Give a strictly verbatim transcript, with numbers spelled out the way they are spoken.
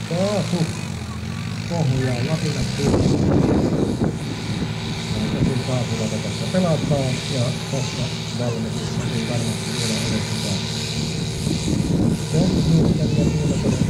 Kaasu. Kohuja lapinat tuolla. Tosin kaasulla tässä pelataan ja kohta valmistus, niin varmasti vielä edetään. Kompuusten ja tuolla